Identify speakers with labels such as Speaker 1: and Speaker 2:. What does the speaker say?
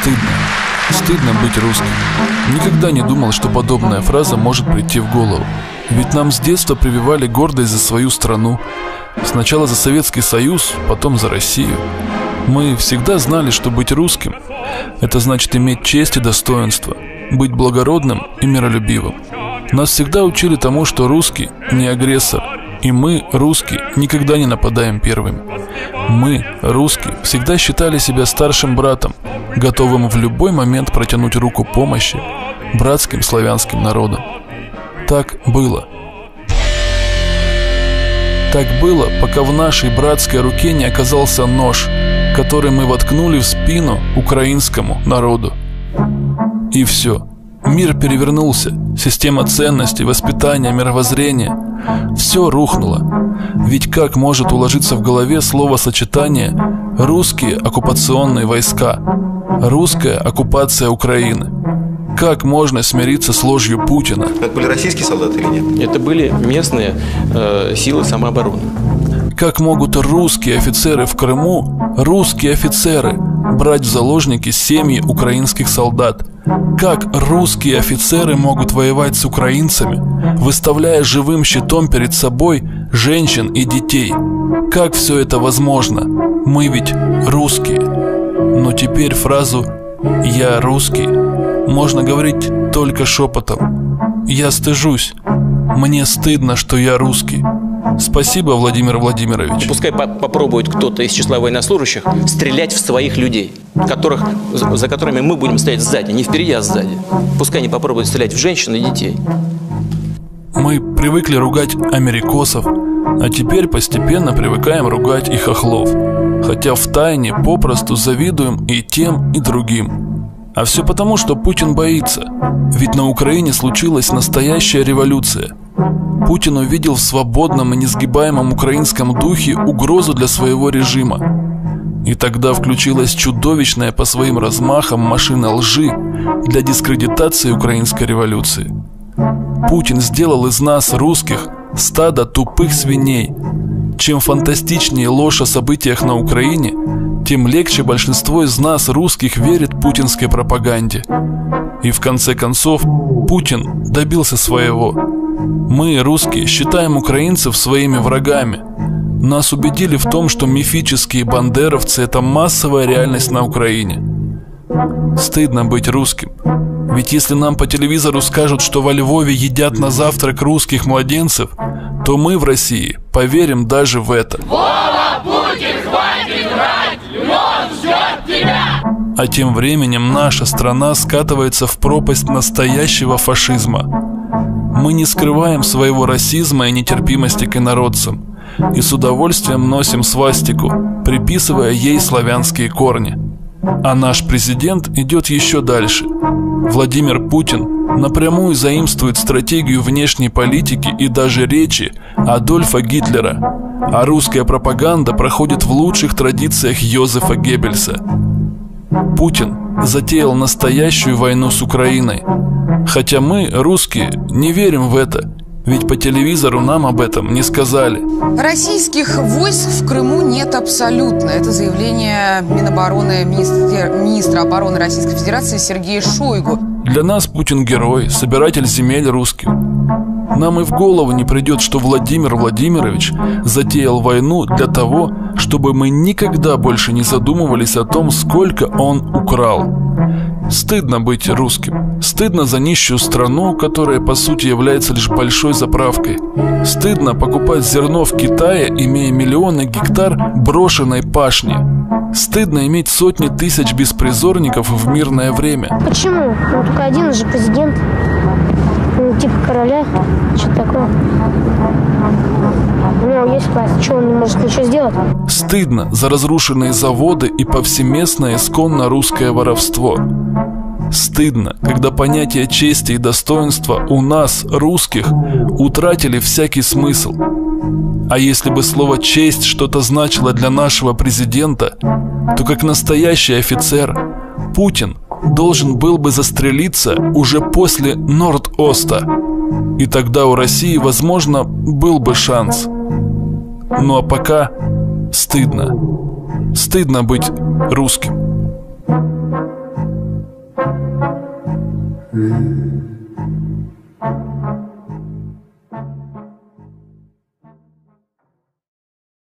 Speaker 1: Стыдно. Стыдно быть русским. Никогда не думал, что подобная фраза может прийти в голову. Ведь нам с детства прививали гордость за свою страну. Сначала за Советский Союз, потом за Россию. Мы всегда знали, что быть русским – это значит иметь честь и достоинство, быть благородным и миролюбивым. Нас всегда учили тому, что русский не агрессор, и мы, русские, никогда не нападаем первыми. Мы, русские, всегда считали себя старшим братом, готовым в любой момент протянуть руку помощи братским славянским народам. Так было. Так было, пока в нашей братской руке не оказался нож, который мы воткнули в спину украинскому народу. И все. Мир перевернулся. Система ценностей, воспитания, мировоззрения. Все рухнуло. Ведь как может уложиться в голове словосочетание «русские оккупационные войска», «русская оккупация Украины»? Как можно смириться с ложью Путина?
Speaker 2: Это были российские солдаты или нет?
Speaker 3: Это были местные силы самообороны.
Speaker 1: Как могут русские офицеры в Крыму, русские офицеры, брать в заложники семьи украинских солдат? Как русские офицеры могут воевать с украинцами, выставляя живым щитом перед собой женщин и детей? Как все это возможно? Мы ведь русские. Но теперь фразу «я русский» можно говорить только шепотом. Я стыжусь. Мне стыдно, что я русский. Спасибо, Владимир Владимирович.
Speaker 3: Пускай попробует кто-то из числа военнослужащих стрелять в своих людей, за которыми мы будем стоять сзади, не впереди, а сзади. Пускай они попробуют стрелять в женщин и детей.
Speaker 1: Мы привыкли ругать америкосов, а теперь постепенно привыкаем ругать и хохлов. Хотя втайне попросту завидуем и тем, и другим. А все потому, что Путин боится. Ведь на Украине случилась настоящая революция. Путин увидел в свободном и несгибаемом украинском духе угрозу для своего режима. И тогда включилась чудовищная по своим размахам машина лжи для дискредитации украинской революции. Путин сделал из нас, русских, стадо тупых свиней. Чем фантастичнее ложь о событиях на Украине, тем легче большинство из нас, русских, верит путинской пропаганде. И в конце концов, Путин добился своего. Мы, русские, считаем украинцев своими врагами. Нас убедили в том, что мифические бандеровцы – это массовая реальность на Украине. Стыдно быть русским. Ведь если нам по телевизору скажут, что во Львове едят на завтрак русских младенцев, то мы в России поверим даже в это.
Speaker 4: Вова, Путин, хватит врать! Он ждет тебя!
Speaker 1: А тем временем наша страна скатывается в пропасть настоящего фашизма. Мы не скрываем своего расизма и нетерпимости к инородцам, и с удовольствием носим свастику, приписывая ей славянские корни. А наш президент идет еще дальше. Владимир Путин напрямую заимствует стратегию внешней политики и даже речи Адольфа Гитлера, а русская пропаганда проходит в лучших традициях Йозефа Геббельса. Путин затеял настоящую войну с Украиной, хотя мы, русские, не верим в это, ведь по телевизору нам об этом не сказали.
Speaker 5: Российских войск в Крыму нет абсолютно. Это заявление Минобороны министра обороны Российской Федерации Сергея Шойгу.
Speaker 1: Для нас Путин герой, собиратель земель русских. Нам и в голову не придет, что Владимир Владимирович затеял войну для того, чтобы мы никогда больше не задумывались о том, сколько он украл. Стыдно быть русским. Стыдно за нищую страну, которая по сути является лишь большой заправкой. Стыдно покупать зерно в Китае, имея миллионы гектар брошенной пашни. Стыдно иметь сотни тысяч беспризорников в мирное время.
Speaker 6: Почему? Ну, только один же президент. Ну, типа короля. Что-то такое. У него есть власть. Что, он не может ничего сделать?
Speaker 1: Стыдно за разрушенные заводы и повсеместное исконно русское воровство. Стыдно, когда понятия чести и достоинства у нас, русских, утратили всякий смысл. А если бы слово «честь» что-то значило для нашего президента, то как настоящий офицер Путин должен был бы застрелиться уже после Норд-Оста. И тогда у России, возможно, был бы шанс. Ну а пока стыдно. Стыдно быть русским.
Speaker 7: Mm-hmm.